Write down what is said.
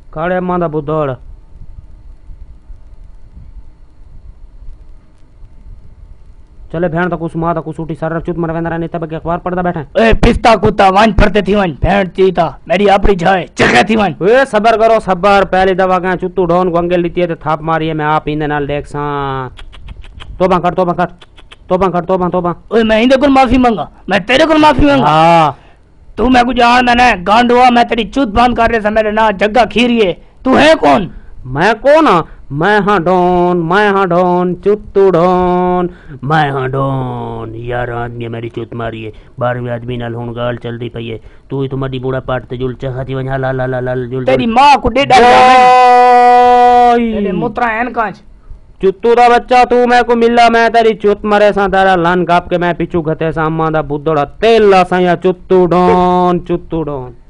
काले मां दा बुद्धड़ चले भेण तक मां तक उठी सर चुत मर वेंदा नहीं तब के अखबार पढ़दा बैठा ए पिस्ता कुत्ता वन पढ़ते थी वन भेण चीता मेरी अपनी जाए चखे थी वन। ए सबर करो सबर पहली दवा का चुत्तू डॉन को अंगेल लीती है ते थाप मारी है मैं आप इंदे नाल देख सा तोबा कर तोबा कर तोबा कर तोबा तोबा। ओए मैं इंदे को माफी मांगा मैं तेरे को माफी मांगा। हां तू मैं को जानदा ना गांडवा मैं तेरी चुत बंद कर रहे मेरे ना जग्गा खीरिए तू है कौन। मैं कौन हाँ मैं हाँ डॉन चुत्तू डॉन मैं हाँ डॉन यार आदमी मेरी चुत मारी है 12वें आदमी नाल हुन गाल चलदी पई है तू ही तुम्हारी बूढ़ा पाट ते जुल चाहती वन ला ला ला ला जुल तेरी मां को डेडा तेरे मुत्रा एन कांच चुत्तू दा बच्चा तू मैं को मिला मैं तेरी चुत मरे सा तारा लन काप के मैं पिछू घते सा अम्मा दा बुद्धड़ा तेल ला सा या चुत्तू डॉन